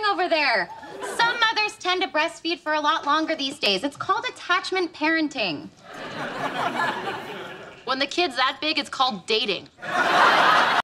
over there. Some mothers tend to breastfeed for a lot longer these days. It's called attachment parenting. When the kid's that big, it's called dating.